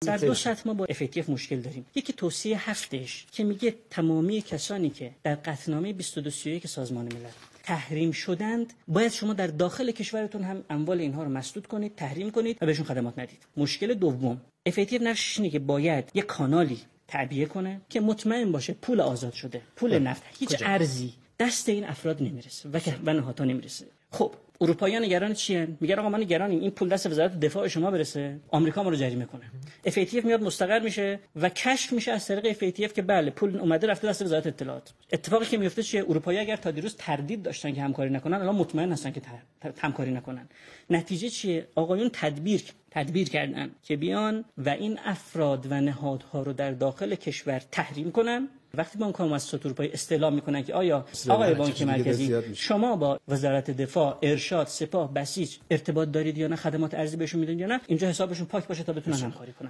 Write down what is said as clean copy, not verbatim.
در دو سطح ما با FATF مشکل داریم. یکی توصیه 7ش که میگه تمامی کسانی که در قطعنامه 2231 سازمان ملل تحریم شدند باید شما در داخل کشورتون هم اموال اینها رو مسدود کنید، تحریم کنید و بهشون خدمات ندید. مشکل دوم FATF نقشش اینه که باید یک کانالی تعبیه کنه که مطمئن باشه پول آزاد شده، پول نفت، هیچ ارزی دست این افراد نمیرسه و نهادها نمیرسه. خب اروپاییان نگران چیه؟ میگن آقا ما نگرانیم این پول دست وزارت دفاع شما برسه، آمریکا ما رو جریمه کنه. FATF میاد مستقر میشه و کشف میشه از طریق FATF که بله پول اومده رفته دست وزارت اطلاعات. اتفاقی که میفته چیه؟ اروپایی‌ها اگر تا دیروز تردید داشتن که همکاری نکنن، الان مطمئن هستن که همکاری نکنن. نتیجه چیه؟ آقایون تدبیر کردن که بیان و این افراد و نهادها رو در داخل کشور تحریم کنن. وقتی بانک‌ها مؤسسات اروپایی استعلام میکنن که آیا آقای بانک مرکزی شما با وزارت دفاع، ارشاد، سپاه، بسیج ارتباط دارید یا نه، خدمات ارزی بهشون میدن یا نه، اینجا حسابشون پاک باشه تا بتونن همکاری کنن.